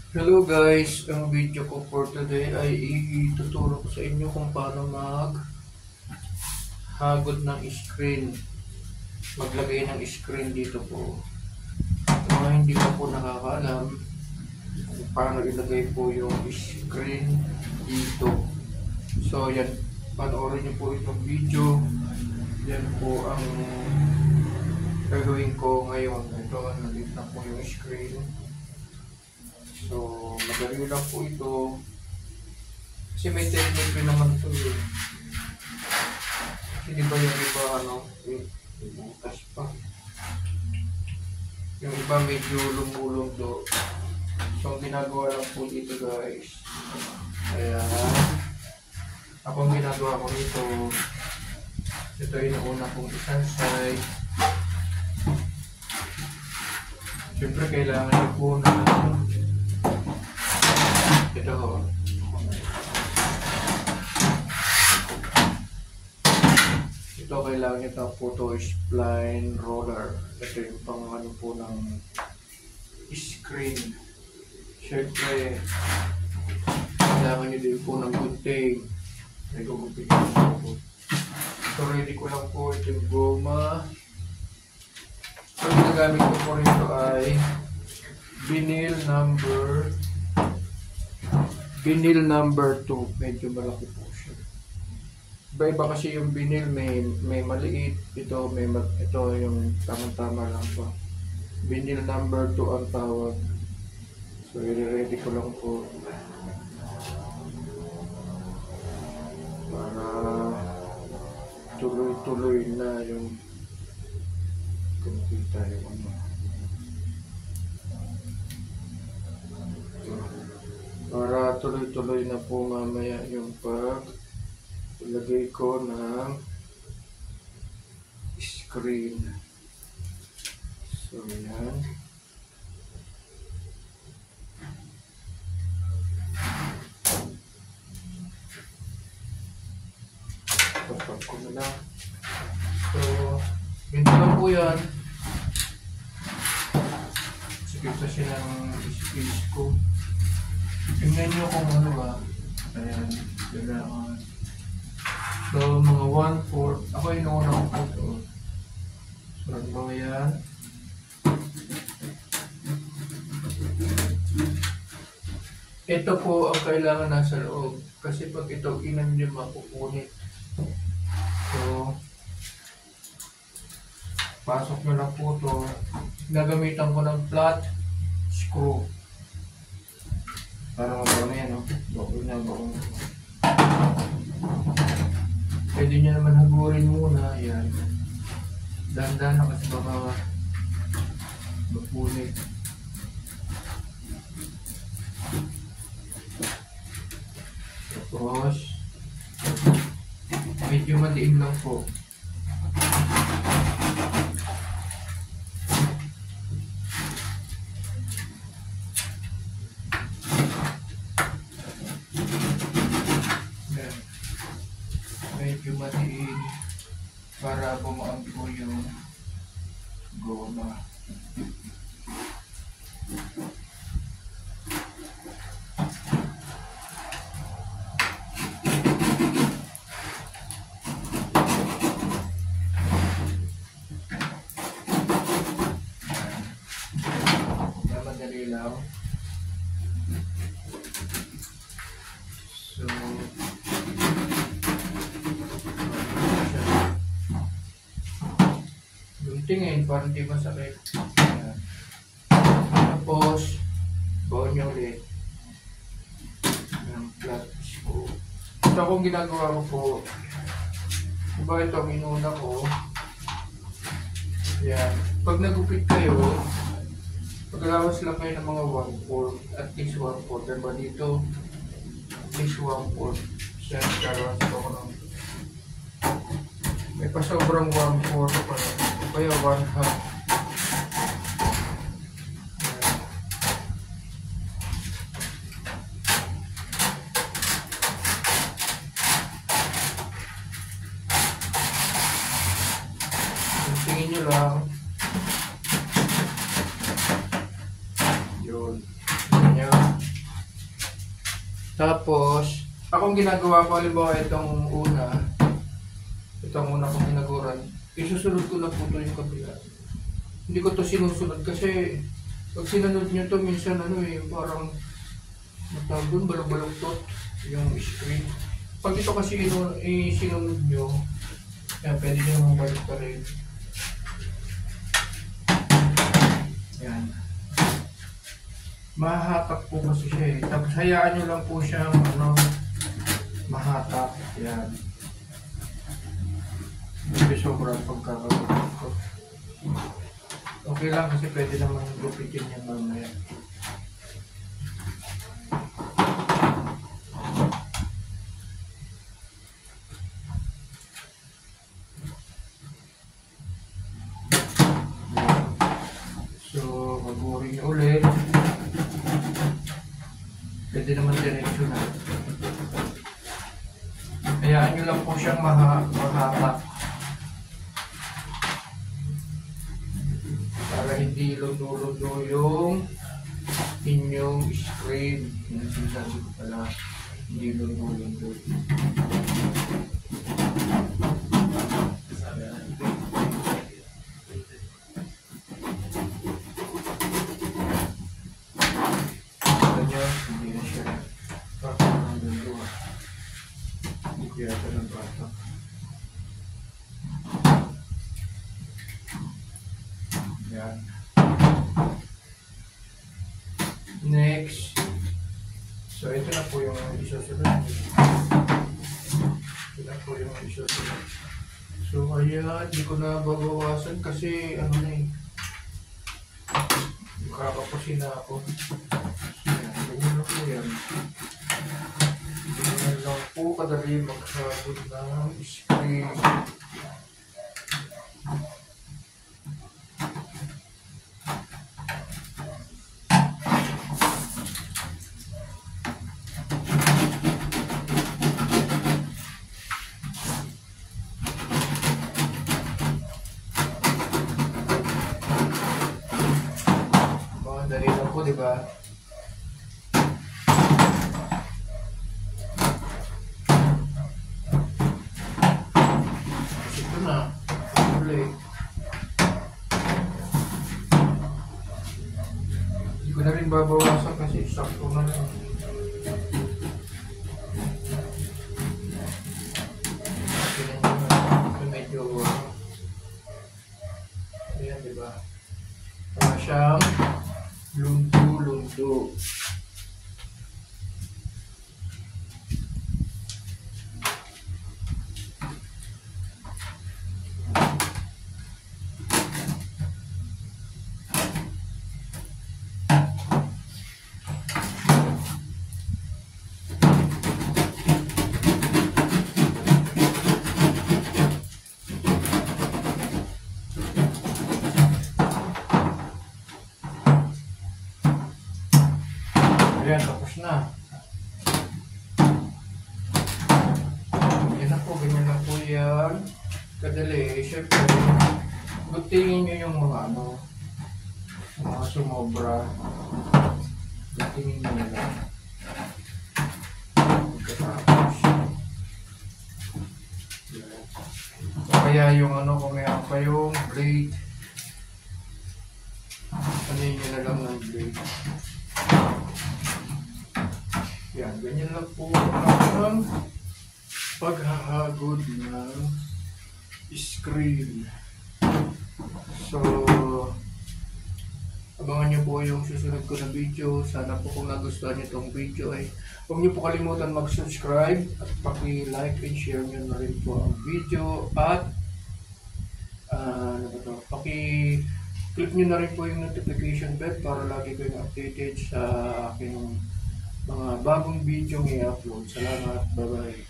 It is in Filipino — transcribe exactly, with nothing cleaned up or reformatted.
Hello guys, ang video ko for today ay ituturo ko sa inyo kung paano maghagod ng screen, maglagay ng screen dito po. Sa mga hindi pa po nakakaalam kung paano ilagay po yung screen dito. So yan, panoorin niyo po itong video. Yan po ang gagawin ko ngayon. Ito, nandito na po yung screen. So, madali lang po ito. Kasi may technique rin naman ito eh. Hindi ba yung iba ano, yung butas pa. Yung iba medyo lumulong do. So, ang ginagawa lang po dito guys. Kaya, ako ang ginagawa ko dito. Ito yung una kong isang side. Siyempre, kailangan nyo po na ito ho. Ito kailangan ito po ito spline roller. Ito yung pang ano po ng screen. Siyempre, kailangan nyo din po ng gunting. May gugupin ko. So ready ko lang po ito yung goma. So ginagamit ko po rito ay vinyl number vinyl number two. Medyo malaki po siya. Iba-iba kasi yung vinyl, may may maliit, ito may ito yung tamang-tama lang po. Vinyl number two ang tawag. So i-ready ko lang po para tuloy-tuloy na yung kumita yung ano. Para tuloy-tuloy na po mamaya yung pag ilagay ko ng screen. So yan. Tapos ko na lang. So, ganito lang po yan. Sige kasi ng space ko. Tingnan nyo kung ano ba. Ayan, kailangan. So, mga one fourth. Ako yung una ko po ito. So, mga yan. Ito po ang kailangan nasa loob. Kasi pag ito, inan nyo mapupunit. So, pasok nyo lang po ito. Nagamitan ko ng flat screw. Para magkaroon na yan, no? Bakit na ba? Pwede nyo naman hagurin muna. Yan. Dahan-dahan na kasi baka mapunit. Tapos, medyo madiin lang po. Medyo matiin para bumaang po yung goma. Na madali lang. So, tingin para hindi masakit. Ayan. Tapos baon nyo ulit ng flat screw. Ito akong ginagawa ko po, diba ito ang inuna ko. Ayan. Pag nagupit kayo, pagkalawas lang kayo ng mga one fourth, at least one fourth. Diba dito at least one fourth. Siya nagkalawas ko ko ng may pasobrang one fourth pa na. Kaya one half. Tingin nyo lang. Yun. nyo. Tapos, akong ginagawa ko, halimbawa itong una, itong una kong ginaguran, isusunod ko na po ito yung kabila. Hindi ko to sinusunod kasi pag sinunod nyo to minsan ano eh, parang matawag doon, balog-balogtot yung screen. Pag ito kasi ino, eh, sinunod nyo, yan, pwede nyo mong balik pa rin. Yan. Mahatak po kasi siya eh. Tapos hayaan nyo lang po siyang ano, mahatak. Yan. Hindi sobrang pagkakagawa ko. Okay lang kasi pwede naman gupitin yan mamaya. So, mag-uring ulit. Pwede naman diretso na. Hayaan nyo lang po siyang maha mahatak. Para hindi lundo-lundo yung inyong screen. Yung sinasabi ko pala, hindi lundo-lundo. Ganyan, hindi na siya. Bakit ang lundo ah. Hindi ko yata ng bata. Yan. Next. So, ito na po yung isusunod. Ito na po yung isusunod. So, ayan. Hindi ko na babawasan kasi ano na eh. Kakapusin na ako. Yan. Ganyan na po yan. Ganyan lang po kadali magsabot ng screen. Dali lang po, di ba? Kasi ito na. Ulit. Hindi ko na rin babawasan kasi sakto na lang. Medyo ayan, di ba? Para siyang lundo-lundo. Ayan, tapos na. Yan na po, ganyan na po yan. Kadali, syempre, gutingin nyo yung mga ano, mga sumobra. Gutingin nyo na lang. Pagkatapos. Kaya yung ano, kung mayroon pa yung blade, anin nyo na lang ng blade. Yan, ganyan lang po ang paghahagod ng screen. So, abangan nyo po yung susunod ko na video. Sana po kung nagustuhan nyo itong video ay huwag nyo po kalimutan mag-subscribe at paki-like and share nyo na rin po ang video at uh, ano ba ito? Paki-click nyo na rin po yung notification bell para lagi kayong updated sa aking mga bagong video i-upload. Salamat. Bye-bye.